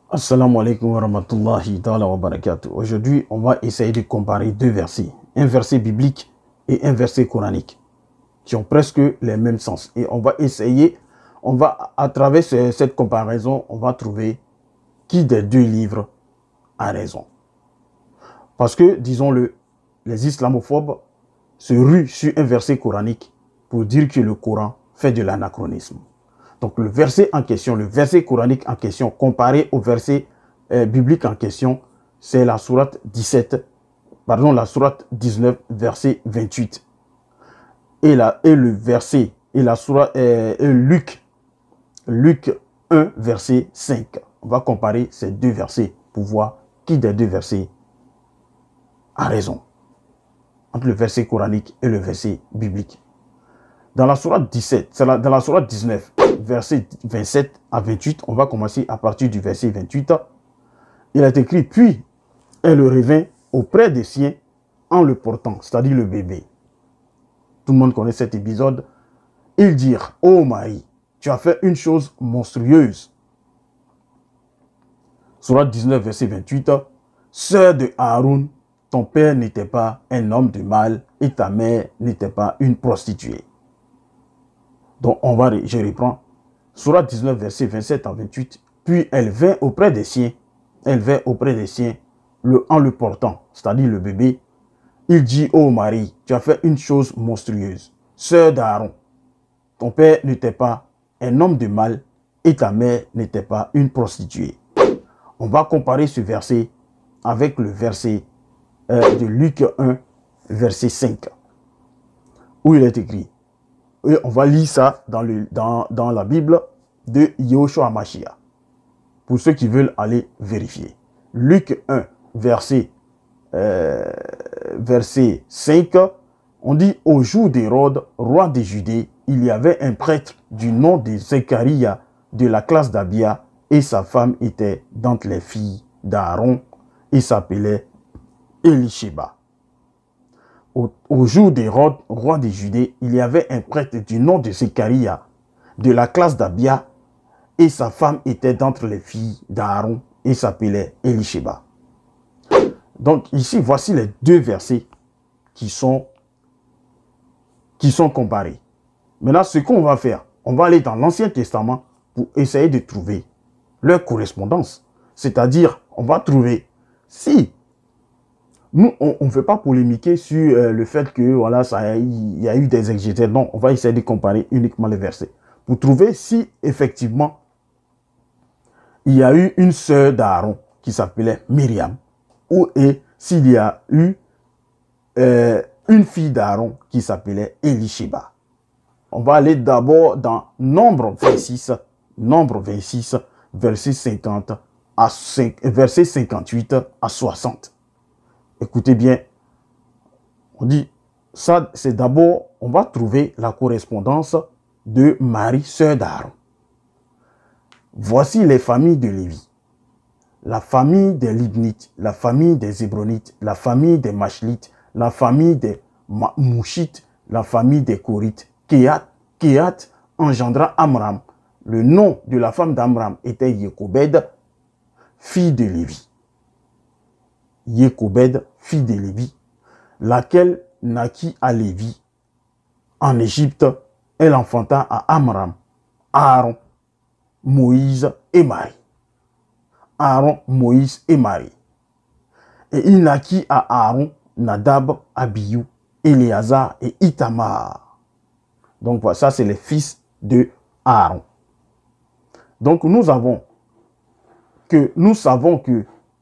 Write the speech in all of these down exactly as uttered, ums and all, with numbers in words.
Assalamu alaikum wa rahmatullahi ta'ala wa barakatuh. Aujourd'hui, on va essayer de comparer deux versets. Un verset biblique et un verset coranique qui ont presque les mêmes sens. Et on va essayer, on va, à travers ce, cette comparaison, on va trouver qui des deux livres a raison. Parce que, disons-le, les islamophobes se ruent sur un verset coranique pour dire que le Coran fait de l'anachronisme. Donc le verset en question, le verset coranique en question, comparé au verset euh, biblique en question, c'est la sourate dix-sept, pardon, la sourate dix-neuf, verset vingt-huit. Et, la, et le verset, et la sourate, euh, et Luc, Luc un, verset cinq. On va comparer ces deux versets pour voir qui des deux versets a raison. Entre le verset coranique et le verset biblique. Dans la sourate dix-sept, c'est dans la sourate dix-neuf, verset vingt-sept à vingt-huit, on va commencer à partir du verset vingt-huit. Il est écrit, puis elle revint auprès des siens en le portant, c'est-à-dire le bébé. Tout le monde connaît cet épisode. Ils dirent, ô Marie, tu as fait une chose monstrueuse. Sourate dix-neuf, verset vingt-huit, sœur de Aaron, ton père n'était pas un homme de mal et ta mère n'était pas une prostituée. Donc, on va, je reprends. Sourate dix-neuf, verset vingt-sept à vingt-huit. Puis elle vint auprès des siens. Elle vint auprès des siens le, en le portant, c'est-à-dire le bébé. Il dit, ô Marie, tu as fait une chose monstrueuse. Sœur d'Aaron, ton père n'était pas un homme de mal et ta mère n'était pas une prostituée. On va comparer ce verset avec le verset euh, de Luc un, verset cinq, où il est écrit. Et on va lire ça dans, le, dans, dans la Bible de Yahushua Mashiach. Pour ceux qui veulent aller vérifier. Luc un, verset, euh, verset cinq, on dit, au jour d'Hérode, roi des Judées, il y avait un prêtre du nom de Zacharie de la classe d'Abia, et sa femme était d'entre les filles d'Aaron, et s'appelait Elisheba. Au, au jour d'Hérode, roi des Judées, il y avait un prêtre du nom de Zacharie, de la classe d'Abia, et sa femme était d'entre les filles d'Aaron, et s'appelait Elisheba. Donc ici, voici les deux versets qui sont, qui sont comparés. Maintenant, ce qu'on va faire, on va aller dans l'Ancien Testament pour essayer de trouver leur correspondance. C'est-à-dire, on va trouver si nous, on ne veut pas polémiquer sur euh, le fait que voilà, ça, il y a eu des exégètes. Non, on va essayer de comparer uniquement les versets pour trouver si effectivement il y a eu une sœur d'Aaron qui s'appelait Myriam, ou et s'il y a eu euh, une fille d'Aaron qui s'appelait Elisheba. On va aller d'abord dans Nombre vingt-six, Nombre vingt-six, verset cinquante à cinq, verset cinquante-huit à soixante. Écoutez bien, on dit, ça c'est d'abord, on va trouver la correspondance de Marie, sœur d'Aaron. Voici les familles de Lévi. La famille des Libnites, la famille des Hébronites, la famille des Machlites, la famille des Mouchites, la famille des Korites. Kéat, Kéat engendra Amram. Le nom de la femme d'Amram était Yécobed, fille de Lévi. Yécobed, fille de Lévi, laquelle naquit à Lévi. En Égypte, elle enfanta à Amram, Aaron, Moïse et Marie. Aaron, Moïse et Marie. Et il naquit à Aaron, Nadab, Abihu, Éléazar et Itamar. Donc voilà, ça c'est les fils de Aaron. Donc nous avons que nous savons que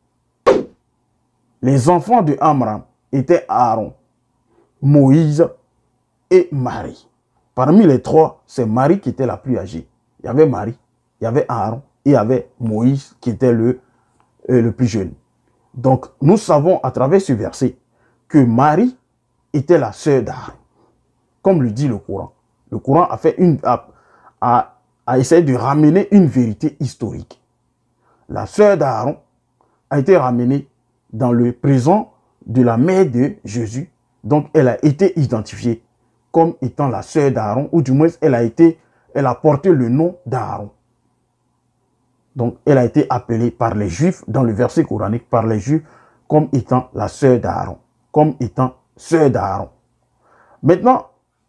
les enfants de Amram étaient Aaron, Moïse et Marie. Parmi les trois, c'est Marie qui était la plus âgée. Il y avait Marie, il y avait Aaron et il y avait Moïse qui était le, euh, le plus jeune. Donc nous savons à travers ce verset que Marie était la sœur d'Aaron. Comme le dit le Coran. Le Coran a, fait une, a, a, a essayé de ramener une vérité historique. La sœur d'Aaron a été ramenée dans le présent de la mère de Jésus. Donc, elle a été identifiée comme étant la sœur d'Aaron, ou du moins, elle a été, elle a porté le nom d'Aaron. Donc, elle a été appelée par les Juifs, dans le verset coranique, par les Juifs, comme étant la sœur d'Aaron. Comme étant sœur d'Aaron. Maintenant,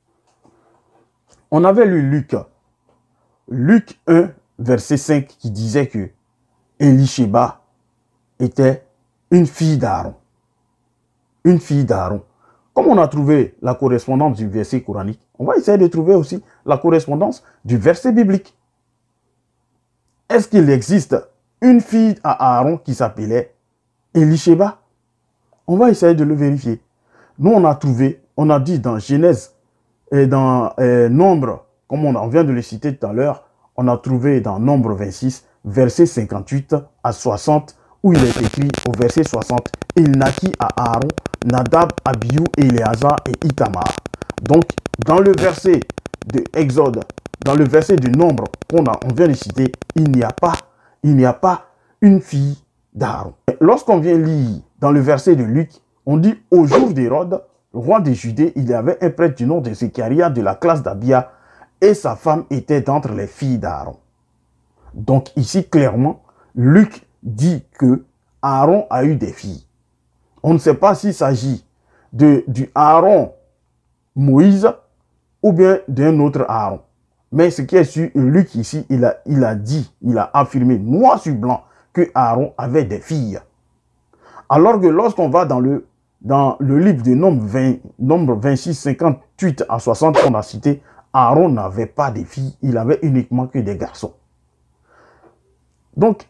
on avait lu Luc. Luc un, verset cinq, qui disait que Élisheba était une fille d'Aaron. Une fille d'Aaron. Comme on a trouvé la correspondance du verset coranique, on va essayer de trouver aussi la correspondance du verset biblique. Est-ce qu'il existe une fille à Aaron qui s'appelait Élisheba? On va essayer de le vérifier. Nous, on a trouvé, on a dit dans Genèse et dans euh, Nombre, comme on, on vient de le citer tout à l'heure, on a trouvé dans Nombre vingt-six, verset cinquante-huit à soixante, où il est écrit au verset soixante, « Il naquit à Aaron, Nadab, Abihu, Éléazar et Itamar. » Donc, dans le verset de Exode, dans le verset du Nombre qu'on a, on vient de citer, il n'y a pas, il n'y a pas une fille d'Aaron. Lorsqu'on vient lire dans le verset de Luc, on dit « Au jour d'Hérode, roi de Judée, il y avait un prêtre du nom de Zécharia de la classe d'Abia, et sa femme était d'entre les filles d'Aaron. » Donc ici, clairement, Luc dit que Aaron a eu des filles. On ne sait pas s'il s'agit de du Aaron Moïse ou bien d'un autre Aaron. Mais ce qui est sûr, Luc ici, il a, il a dit, il a affirmé noir sur blanc que Aaron avait des filles. Alors que lorsqu'on va dans le, dans le livre de Nombre, vingt, Nombre vingt-six, cinquante-huit à soixante qu'on a cité, Aaron n'avait pas de filles, il avait uniquement que des garçons. Donc,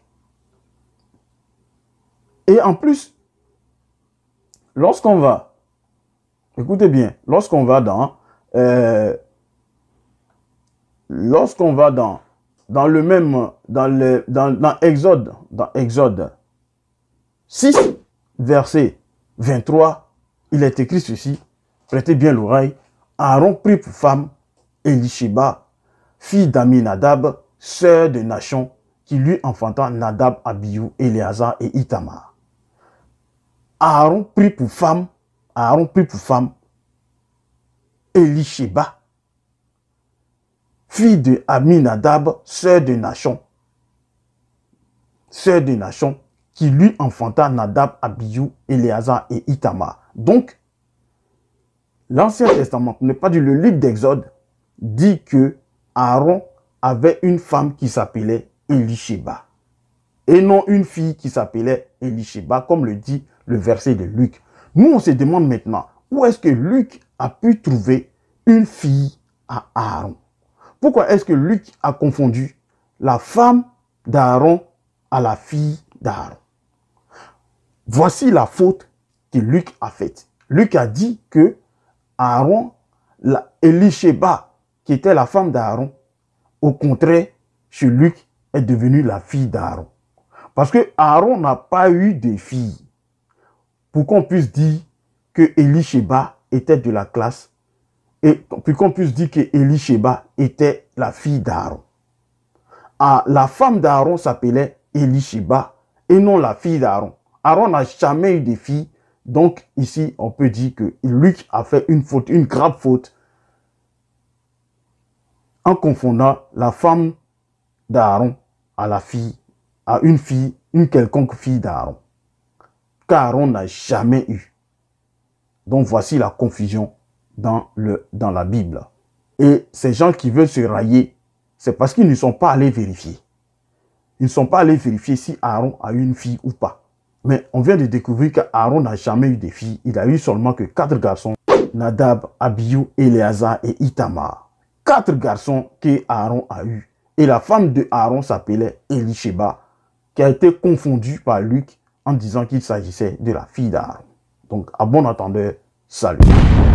et en plus, lorsqu'on va, écoutez bien, lorsqu'on va dans, euh, lorsqu'on va dans, dans le même, dans le, dans, dans Exode, dans Exode six, verset vingt-trois, il est écrit ceci, prêtez bien l'oreille, Aaron prit pour femme Élisheba, fille d'Aminadab, sœur de Nachon, qui lui enfanta Nadab, Abihu, Éléazar et Itamar. Aaron prit pour femme, Aaron prit pour femme Élisheba, fille de Aminadab, sœur de Nachon, sœur de Nachon, qui lui enfanta Nadab, Abihu, Éléazar et Itamar. Donc, l'Ancien Testament, n'est pas du le livre d'Exode, dit que Aaron avait une femme qui s'appelait Élisheba, et non une fille qui s'appelait Élisheba, comme le dit le verset de Luc. Nous, on se demande maintenant, où est-ce que Luc a pu trouver une fille à Aaron? Pourquoi est-ce que Luc a confondu la femme d'Aaron à la fille d'Aaron? Voici la faute que Luc a faite. Luc a dit que Aaron, la Élisheba, qui était la femme d'Aaron, au contraire, chez Luc, est devenue la fille d'Aaron. Parce que Aaron n'a pas eu de fille. Pour qu'on puisse dire que Élisheba était de la classe, et puis qu'on puisse dire que Élisheba était la fille d'Aaron. Ah, la femme d'Aaron s'appelait Élisheba et non la fille d'Aaron. Aaron n'a jamais eu de fille. Donc ici, on peut dire que Luc a fait une faute, une grave faute, en confondant la femme d'Aaron à la fille, à une fille, une quelconque fille d'Aaron. Car Aaron n'a jamais eu. Donc voici la confusion dans, le, dans la Bible. Et ces gens qui veulent se railler, c'est parce qu'ils ne sont pas allés vérifier. Ils ne sont pas allés vérifier si Aaron a eu une fille ou pas. Mais on vient de découvrir qu'Aaron n'a jamais eu de fille. Il a eu seulement que quatre garçons. Nadab, Abihu, Éléazar et Itamar. Quatre garçons que Aaron a eu. Et la femme de Aaron s'appelait Élisheba, qui a été confondue par Luc en disant qu'il s'agissait de la fille d'Aaron. Donc, à bon entendeur, salut.